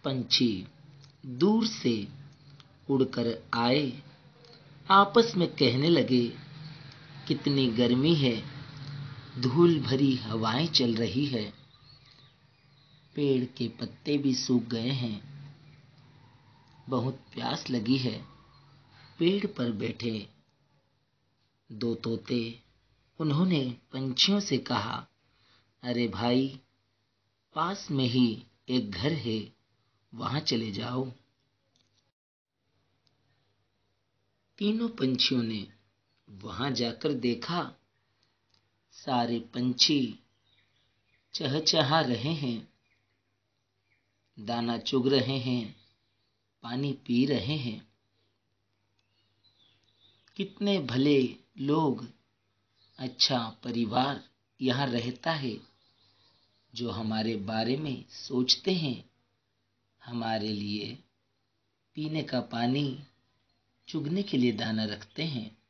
पंछी दूर से उड़कर आए, आपस में कहने लगे, कितनी गर्मी है, धूल भरी हवाएं चल रही है, पेड़ के पत्ते भी सूख गए हैं, बहुत प्यास लगी है। पेड़ पर बैठे दो तोते, उन्होंने पंछियों से कहा, अरे भाई, पास में ही एक घर है, वहां चले जाओ। तीनों पंछियों ने वहां जाकर देखा, सारे पंछी चहचहा रहे हैं, दाना चुग रहे हैं, पानी पी रहे हैं। कितने भले लोग, अच्छा परिवार यहाँ रहता है, जो हमारे बारे में सोचते हैं, हमारे लिए पीने का पानी, चुगने के लिए दाना रखते हैं।